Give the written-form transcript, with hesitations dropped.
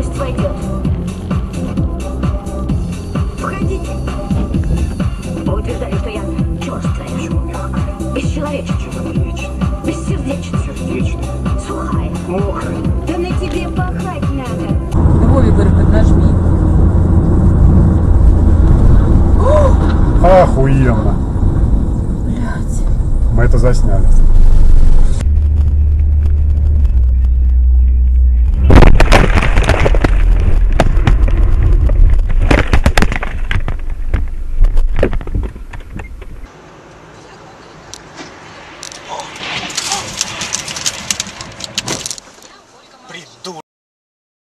Пусть войдет. Входите. Вы утверждали, что я черствая, шумерка, бесчеловечная, бессердечная, сухая, мокрая. Да на тебе пахать надо. Вове, говорю, поднажми. Охуенно. Блядь. Мы это засняли. Придурок.